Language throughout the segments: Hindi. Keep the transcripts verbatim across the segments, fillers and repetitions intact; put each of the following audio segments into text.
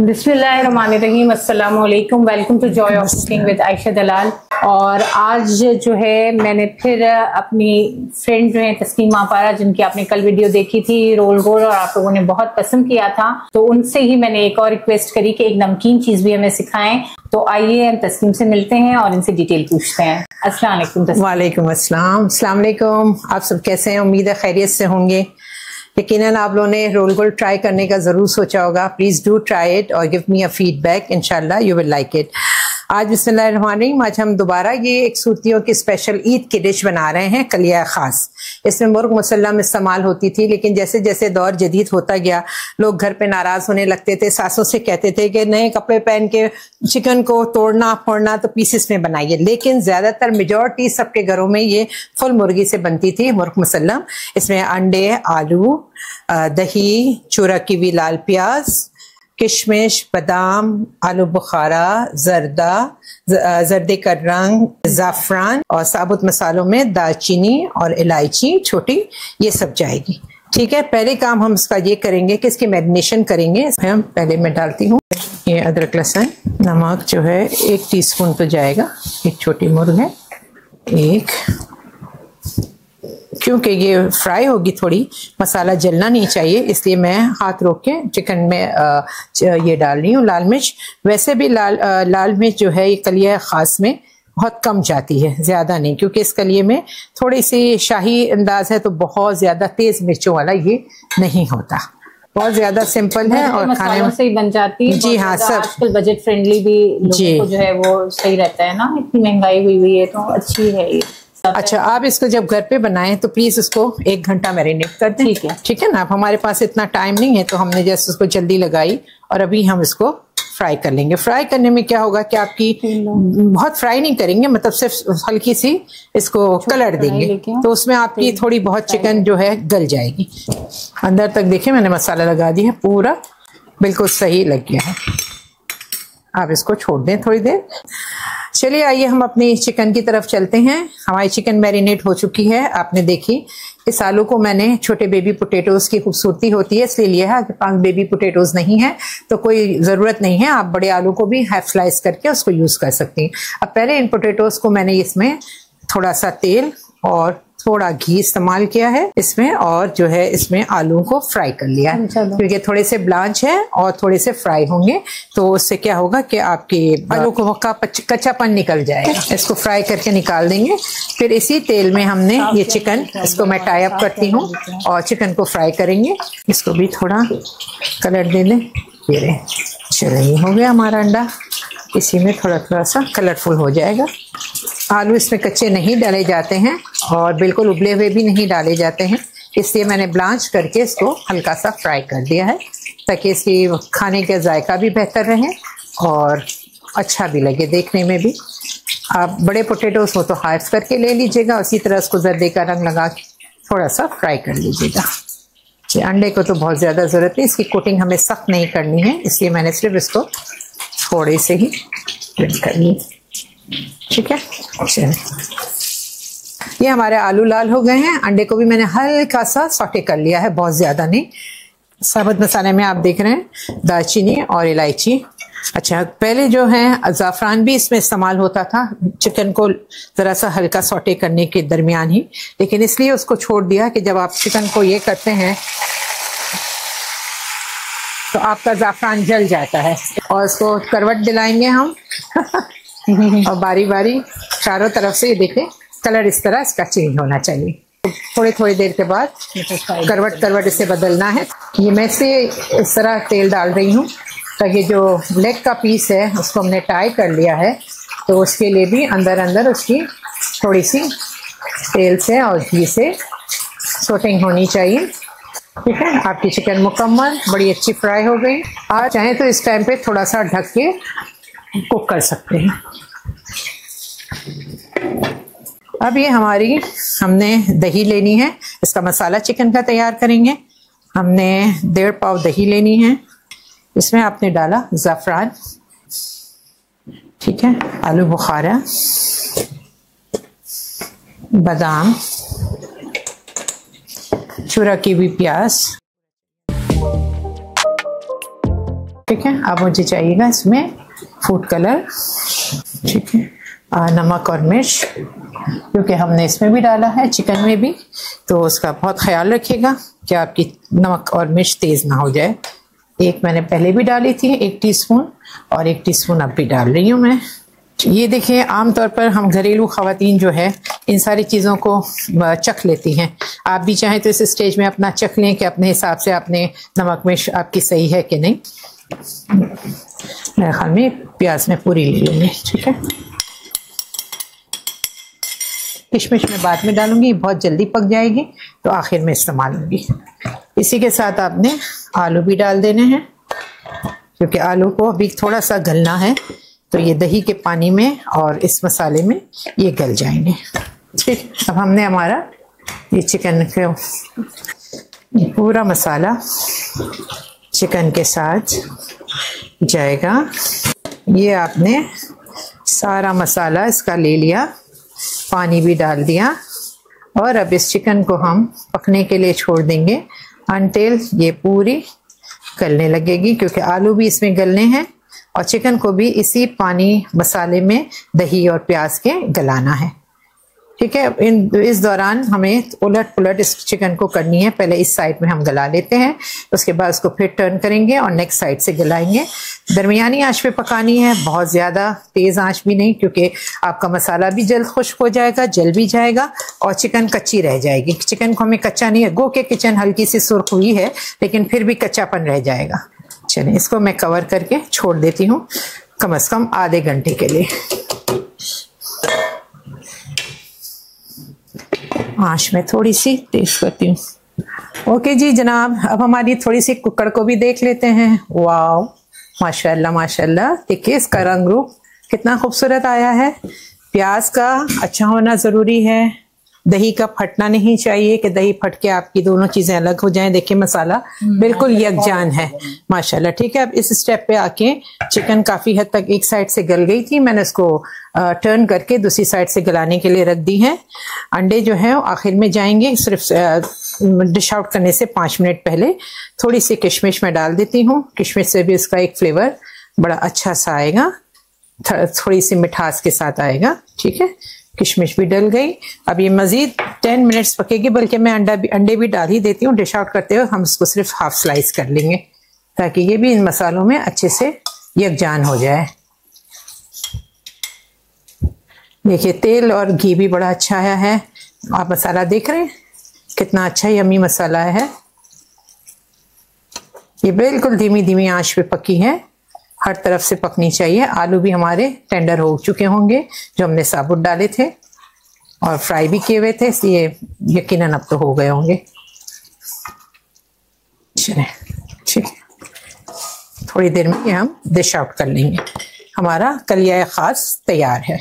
बिस्मिल्लाहिर्रहमानिर्रहीम, अस्सलाम वालेकुम। Welcome to joy of cooking with Ayesha Dalal. और आज जो है मैंने फिर अपनी फ्रेंड जो है तस्नीम आपारा, जिनकी आपने कल वीडियो देखी थी रोल गोल और आप लोगों ने बहुत पसंद किया था, तो उनसे ही मैंने एक और रिक्वेस्ट करी कि एक नमकीन चीज भी हमें सिखाएं। तो आइए हम तस्नीम से मिलते हैं और इनसे डिटेल पूछते हैं। अस्सलाम वालेकुम। वालेकुम अस्सलाम। अस्सलाम वालेकुम। आप सब कैसे हैं? उम्मीद है खैरियत से होंगे। यकीनन आप लोगों ने रोल गोल ट्राई करने का जरूर सोचा होगा। प्लीज डू ट्राई इट और गिव मी अ फीडबैक। इंशाल्लाह यू विल लाइक इट। आज बिस्मिल्लाहिर्रहमानिर्रहीम, आज हम दोबारा ये एक सूतियों की स्पेशल ईद की डिश बना रहे हैं, कलिया खास। इसमें मुर्ग मुसल्लम इस्तेमाल होती थी, लेकिन जैसे जैसे दौर जदीद होता गया लोग घर पे नाराज होने लगते थे। सासों से कहते थे कि नए कपड़े पहन के चिकन को तोड़ना फोड़ना तो पीसेस में बनाइए, लेकिन ज्यादातर मेजॉरिटी सबके घरों में ये फुल मुर्गी से बनती थी, मुर्ग मुसल्लम। इसमें अंडे, आलू, दही, चूरा कीवी, लाल प्याज, किशमिश, बादाम, आलू बुखारा, जर्दा, जर्दे का रंग, जाफरान और साबुत मसालों में दालचीनी और इलायची छोटी, ये सब जाएगी। ठीक है, पहले काम हम इसका ये करेंगे कि इसकी मैरिनेशन करेंगे। हम पहले मैं डालती हूँ ये अदरक लहसुन, नमक जो है एक टीस्पून तो जाएगा। एक छोटी मुर्ग है, एक, क्योंकि ये फ्राई होगी थोड़ी, मसाला जलना नहीं चाहिए, इसलिए मैं हाथ रोक के चिकन में आ, ये डाल रही हूँ। लाल मिर्च, वैसे भी लाल आ, लाल मिर्च जो है ये कलिया खास में बहुत कम जाती है, ज्यादा नहीं, क्योंकि इस कलिए में थोड़ी सी शाही अंदाज है, तो बहुत ज्यादा तेज मिर्चों वाला ये नहीं होता। बहुत ज्यादा सिंपल है और खाने में से ही बन जाती है। जी हाँ, सब आजकल बजट फ्रेंडली भी लोगों को जो है वो सही रहता है ना, इतनी महंगाई हुई हुई है तो अच्छी है ये। अच्छा, आप इसको जब घर पे बनाएं तो प्लीज इसको एक घंटा मैरिनेट कर दें। ठीक है, ठीक है ना। अब हमारे पास इतना टाइम नहीं है, तो हमने जैसे उसको जल्दी लगाई और अभी हम इसको फ्राई कर लेंगे। फ्राई करने में क्या होगा कि आपकी बहुत फ्राई नहीं करेंगे, मतलब सिर्फ हल्की सी इसको कलर देंगे, तो उसमें आपकी थोड़ी बहुत चिकन जो है गल जाएगी। अंदर तक देखिए मैंने मसाला लगा दिया है, पूरा बिल्कुल सही लग गया है। आप इसको छोड़ दें थोड़ी देर। चलिए आइए हम अपनी चिकन की तरफ चलते हैं। हमारी चिकन मैरिनेट हो चुकी है, आपने देखी। इस आलू को मैंने छोटे बेबी पोटैटोज की खूबसूरती होती है इसलिए लिया है। आपके पास बेबी पोटैटोज नहीं है तो कोई जरूरत नहीं है, आप बड़े आलू को भी हाफ स्लाइस करके उसको यूज कर सकती हैं। अब पहले इन पोटैटोज को मैंने इसमें थोड़ा सा तेल और थोड़ा घी इस्तेमाल किया है इसमें, और जो है इसमें आलू को फ्राई कर लिया है, क्योंकि थोड़े से ब्लांच है और थोड़े से फ्राई होंगे, तो उससे क्या होगा कि आपके आलू को का कच्चापन निकल जाएगा। इसको फ्राई करके निकाल देंगे। फिर इसी तेल में हमने ये चिकन, इसको मैं टाई अप करती हूँ और चिकन को फ्राई करेंगे। इसको भी थोड़ा कलर दे दें। ये चलिए हो गया हमारा अंडा, इसी में थोड़ा थोड़ा सा कलरफुल हो जाएगा। आलू इसमें कच्चे नहीं डाले जाते हैं और बिल्कुल उबले हुए भी नहीं डाले जाते हैं, इसलिए मैंने ब्लांच करके इसको हल्का सा फ्राई कर दिया है, ताकि इसकी खाने का जायका भी बेहतर रहे और अच्छा भी लगे देखने में भी। आप बड़े पोटैटोस हो तो हाफ करके ले लीजिएगा, उसी तरह उसको जर्दे का रंग लगा के थोड़ा सा फ्राई कर लीजिएगा। अंडे को तो बहुत ज़्यादा ज़रूरत है, इसकी कोटिंग हमें सख्त नहीं करनी है, इसलिए मैंने सिर्फ इसको थोड़े से ही कर ली। ठीक है, चलिए ये हमारे आलू लाल हो गए हैं। अंडे को भी मैंने हल्का सा सौटे कर लिया है, बहुत ज्यादा नहीं। साबुत मसाले में आप देख रहे हैं दालचीनी और इलायची। अच्छा, पहले जो है ज़ाफ़रान भी इसमें इस्तेमाल होता था चिकन को जरा सा हल्का सौटे करने के दरमियान ही, लेकिन इसलिए उसको छोड़ दिया कि जब आप चिकन को ये करते हैं तो आपका ज़ाफ़रान जल जाता है। और इसको करवट दिलाएंगे हम और बारी बारी चारों तरफ से, ये देखें कलर इस तरह इसका चेंज होना चाहिए। थोड़ी थोड़ी देर के बाद करवट करवट इसे बदलना है। ये मैं से इस तरह तेल डाल रही हूँ ताकि जो लेग का पीस है उसको हमने टाई कर लिया है, तो उसके लिए भी अंदर अंदर उसकी थोड़ी सी तेल से और घी से सोटिंग होनी चाहिए। ठीक है, आपकी चिकन मुकम्मल बड़ी अच्छी फ्राई हो गई। आप चाहें तो इस टाइम पे थोड़ा सा ढक के कुक कर सकते हैं। अब ये हमारी, हमने दही लेनी है, इसका मसाला चिकन का तैयार करेंगे। हमने डेढ़ पाव दही लेनी है, इसमें आपने डाला ज़ाफ़रान, ठीक है, आलू बुखारा, बादाम, चूरा कीवी प्याज, ठीक है। अब मुझे चाहिएगा इसमें फूड कलर, ठीक है, आ, नमक और मिर्च, क्योंकि हमने इसमें भी डाला है चिकन में भी, तो उसका बहुत ख्याल रखिएगा कि आपकी नमक और मिर्च तेज़ ना हो जाए। एक मैंने पहले भी डाली थी एक टीस्पून, और एक टीस्पून अब भी डाल रही हूँ मैं। ये देखिए, आमतौर पर हम घरेलू ख़वातीन जो है इन सारी चीज़ों को चख लेती हैं। आप भी चाहें तो इस स्टेज में अपना चख लें कि अपने हिसाब से आपने नमक मिर्च आपकी सही है कि नहीं। मेरे ख्याल में प्याज में पूरी ले लूँगी, ठीक है। किशमिश में बाद में डालूंगी, बहुत जल्दी पक जाएगी तो आखिर में इस्तेमाल होगी। इसी के साथ आपने आलू भी डाल देने हैं, क्योंकि आलू को अभी थोड़ा सा गलना है, तो ये दही के पानी में और इस मसाले में ये गल जाएंगे, ठीक। अब हमने हमारा ये चिकन का पूरा मसाला चिकन के साथ जाएगा। ये आपने सारा मसाला इसका ले लिया, पानी भी डाल दिया, और अब इस चिकन को हम पकने के लिए छोड़ देंगे अनटिल ये पूरी गलने लगेगी, क्योंकि आलू भी इसमें गलने हैं और चिकन को भी इसी पानी मसाले में दही और प्याज के गलाना है, ठीक है। इन इस दौरान हमें उलट पुलट इस चिकन को करनी है। पहले इस साइड में हम गला लेते हैं, उसके बाद उसको फिर टर्न करेंगे और नेक्स्ट साइड से गलाएंगे। दरमियानी आंच पे पकानी है, बहुत ज़्यादा तेज़ आंच भी नहीं, क्योंकि आपका मसाला भी जल्द खुश्क हो जाएगा, जल भी जाएगा और चिकन कच्ची रह जाएगी। चिकन को हमें कच्चा नहीं है, गो के किचन हल्की सी सुर्ख हुई है लेकिन फिर भी कच्चापन रह जाएगा। चलिए इसको मैं कवर करके छोड़ देती हूँ कम से कम आधे घंटे के लिए। आंच में थोड़ी सी तेज करती हूँ। ओके जी जनाब, अब हमारी थोड़ी सी कुकर को भी देख लेते हैं। वाह, माशाल्लाह माशाल्लाह, देखिए इसका रंग रूप कितना खूबसूरत आया है। प्याज का अच्छा होना ज़रूरी है, दही का फटना नहीं चाहिए कि दही फट के आपकी दोनों चीज़ें अलग हो जाएं। देखिए मसाला बिल्कुल यकजान है माशाल्लाह, ठीक है। अब इस स्टेप पे आके चिकन काफ़ी हद तक एक साइड से गल गई थी, मैंने इसको टर्न करके दूसरी साइड से गलाने के लिए रख दी है। अंडे जो है वो आखिर में जाएंगे, सिर्फ डिश आउट करने से पाँच मिनट पहले थोड़ी सी किशमिश में डाल देती हूँ। किशमिश से भी इसका एक फ्लेवर बड़ा अच्छा सा आएगा, थोड़ी सी मिठास के साथ आएगा, ठीक है। किशमिश भी डल गई। अब ये मजीद टेन मिनट्स पकेगी, बल्कि मैं अंडा भी अंडे भी डाल ही देती हूँ। डिश आउट करते हुए हम इसको सिर्फ हाफ स्लाइस कर लेंगे ताकि ये भी इन मसालों में अच्छे से यकजान हो जाए। देखिए तेल और घी भी बड़ा अच्छा आया है। आप मसाला देख रहे हैं कितना अच्छा यम्मी मसाला है। ये बिल्कुल धीमी धीमी आंच पे पकी है, हर तरफ से पकनी चाहिए। आलू भी हमारे टेंडर हो चुके होंगे जो हमने साबुत डाले थे और फ्राई भी किए हुए थे, इसलिए यकीनन अब तो हो गए होंगे। चलिए ठीक है, थोड़ी देर में ये हम डिश आउट कर लेंगे। हमारा कलिया खास तैयार है।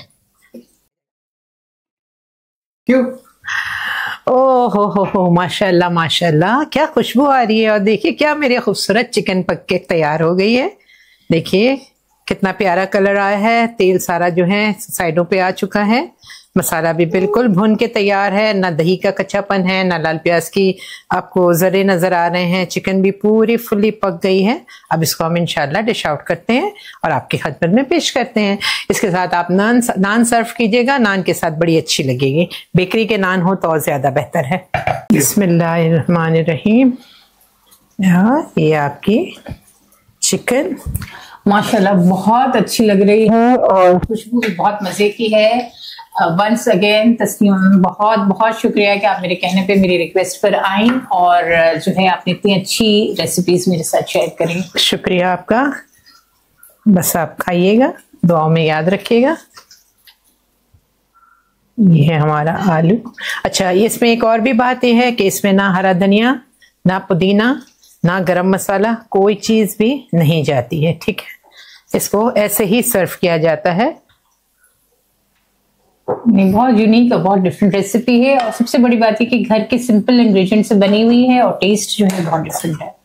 क्यों? ओ हो हो हो माशाल्लाह माशाल्लाह, क्या खुशबू आ रही है। और देखिए क्या मेरी खूबसूरत चिकन पक के तैयार हो गई है। देखिए कितना प्यारा कलर आया है, तेल सारा जो है साइडों पे आ चुका है, मसाला भी बिल्कुल भुन के तैयार है, ना दही का कच्चापन है ना लाल प्याज की आपको जरे नजर आ रहे हैं। चिकन भी पूरी फुली पक गई है। अब इसको हम इंशाल्लाह डिश आउट करते हैं और आपकी खिदमत में पेश करते हैं। इसके साथ आप नान नान सर्व कीजिएगा, नान के साथ बड़ी अच्छी लगेगी। बेकरी के नान हो तो और ज्यादा बेहतर है। बिस्मिल्लाहिर्रहमानिर्रहीम। ये आपकी चिकन माशाल्लाह बहुत अच्छी लग रही है और खुशबू भी बहुत मजे की है। वंस अगेन तस्नीम, बहुत बहुत शुक्रिया कि आप मेरे कहने पे मेरी रिक्वेस्ट पर आई और जो है आपने इतनी अच्छी रेसिपीज मेरे साथ शेयर करी। शुक्रिया आपका। बस आप खाइएगा, दुआओं में याद रखिएगा। ये है हमारा आलू। अच्छा, इसमें एक और भी बात यह है कि इसमें ना हरा धनिया, ना पुदीना, ना गरम मसाला, कोई चीज भी नहीं जाती है, ठीक है। इसको ऐसे ही सर्व किया जाता है। नहीं, बहुत यूनिक और बहुत डिफरेंट रेसिपी है और सबसे बड़ी बात है कि घर के सिंपल इंग्रेडिएंट से बनी हुई है और टेस्ट जो है बहुत डिफरेंट है।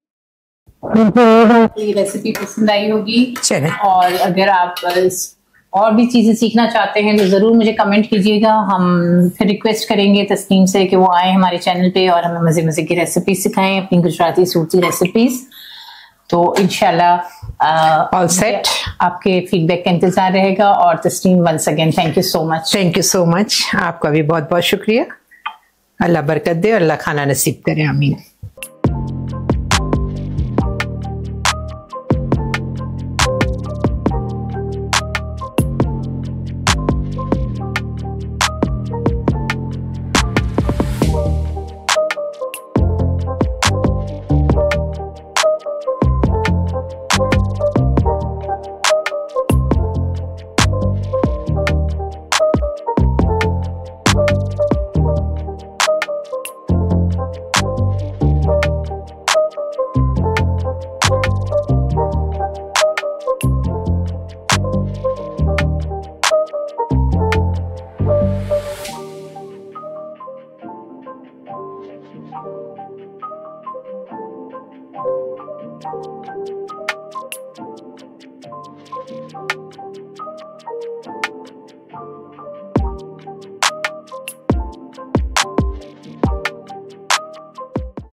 ये रेसिपी पसंद आई होगी। चले। और अगर आप और भी चीजें सीखना चाहते हैं तो जरूर मुझे कमेंट कीजिएगा। हम फिर रिक्वेस्ट करेंगे तस्नीम से कि वो आए हमारे चैनल पे और हमें मजे मजे की रेसिपी सिखाएं, अपनी गुजराती सूरती रेसिपीज। तो इंशाल्लाह ऑल सेट, आपके फीडबैक का इंतजार रहेगा। और Tasneem once again thank you so much. Thank you so much, आपका भी बहुत बहुत शुक्रिया। अल्लाह बरकत दे, अल्लाह खाना नसीब करे, आमीन।